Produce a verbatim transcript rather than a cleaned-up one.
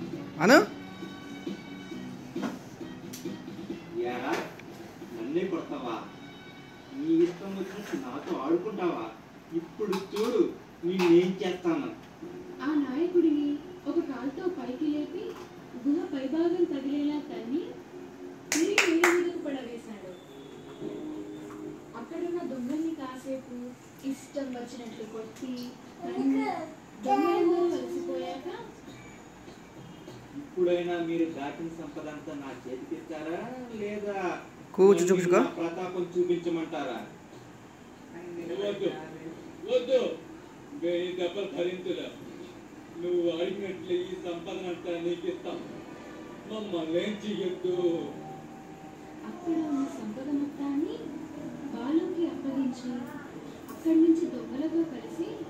అను నన్నే కొడతావా? నీ ఇష్టం వచ్చినట్టు నాతో ఆడుకుంటావా? ఇప్పుడు చూడు నేనేం చేస్తాను. ఆ నాయకుడిని ఒక కాలుతో పైకి లేపి గుహ పైభాగం తగిలేలా తన్ని తిరిగి నీళ్ళ మీదకు పడవేశాడు. అక్కడున్న దొంగల్ని కాసేపు ఇష్టం వచ్చినట్లు కొట్టి దొంగలందరూ కలిసిపోయాక ఇప్పుడైనా మీరు దాటిన సంపద అంతా నా చేతికి ఇస్తారా లేదా కూర్చు చూపించుకో ప్రతాపం చూపించమంటారా? వద్దు వద్దు వెయ్యి దెబ్బలు భరించలే. నువ్వు అడిగినట్లు ఈ సంపదనంతా నీకు ఇస్తాం. మమ్మల్ని ఏం చెయ్యొద్దు. అక్కడ ఉన్న సంపద మొత్తాన్ని బాలుకి అప్పగించి అక్కడి నుంచి దొంగలతో కలిసి